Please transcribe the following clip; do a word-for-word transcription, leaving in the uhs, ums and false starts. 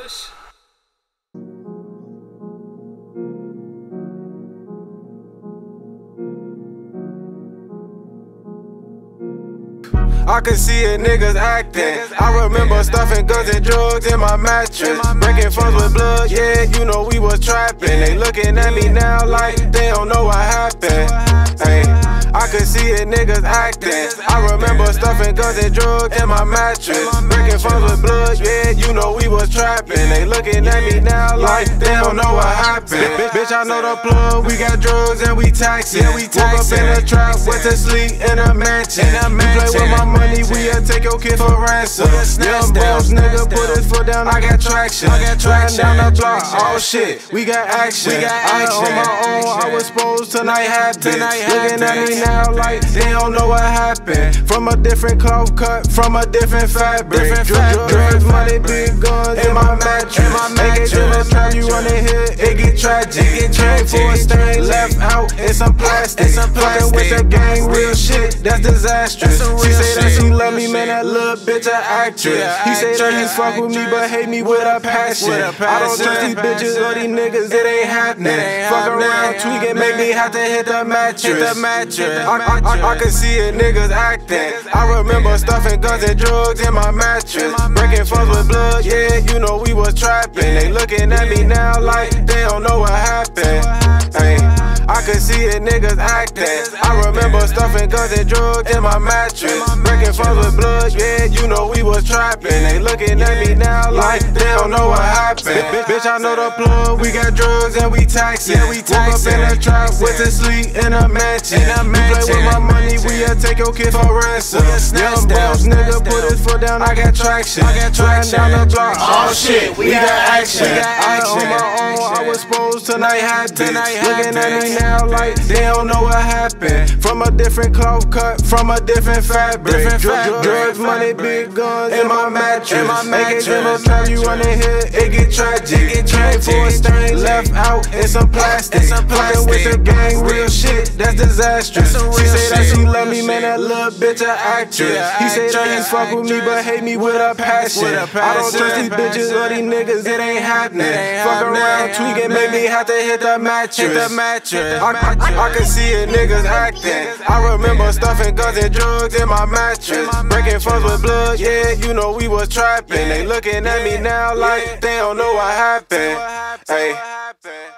I can see it, niggas acting. I remember stuffing guns and drugs in my mattress, breaking funds with blood, yeah, you know we was trapping. They looking at me now like they don't know what happened. Hey, I can see it, niggas acting. I remember stuffing guns and drugs in my mattress, breaking funds with blood, yeah, you know we was trapping. They looking at me now like they don't know what happened. Bitch, I know the plug, we got drugs and we taxing. Woke up in a trap, went to sleep in a mansion. You play with my money, we'll take your kid for ransom. Young boss nigga put his foot down, I got traction. Riding down the block, oh shit, we got action. I on my own, I was supposed tonight happen. Looking at me now like they don't know what happened. From a different cloth cut, from a different fabric. Drugs, money, big guns in my mattress. Make it in the trap, you run in here, it get tragic. Chain for a stain left out in some plastic. Fucking with the gang, real shit, that's disastrous. She say that she love me, man, that little bitch a actress. He say that he fuck with me, but hate me with a passion. I don't trust these bitches or these niggas, it ain't happening. Fuck around, tweak and make me have to hit the mattress. I, I, I, I can see it, niggas acting. I remember stuffing guns and drugs in my mattress, breaking funds with blood, yeah, you know we was trapping. They looking at me now like they don't know what happened. Hey, I can see it, niggas acting. I remember stuffing guns and drugs in my mattress, breaking funds with blood, yeah, you know we was trapping. They looking at me now like they don't know what happened. Bitch, I know the plug, we got drugs and we taxing. Woke up in a trap, went to sleep in a mansion. You play with my money, we'll take your kid for ransom. Young boss nigga put his foot down, I got traction. Riding down the block, oh shit, we got action. I on my own, I was supposed tonight happen. Looking at me now like they don't know what happened. From a different cloth cut, from a different fabric. Drugs, money, big guns in my mattress. Make it in the trap, you run in here, it get tragic. Chain for a stain left out in some plastic. Fucking with the gang, real shit, that's disastrous. She say that she love me, man, that little bitch a actress. He say that he fuck with me, but hate me with a passion. I don't trust these bitches or these niggas, it ain't happening. Fuck around, tweak and make me have to hit the mattress. I, I, I can see it, niggas acting. I remember stuffing guns and drugs in my mattress, breaking funds with blood, yeah, you know we was trapping. They looking at me now like they don't know what happened. Hey.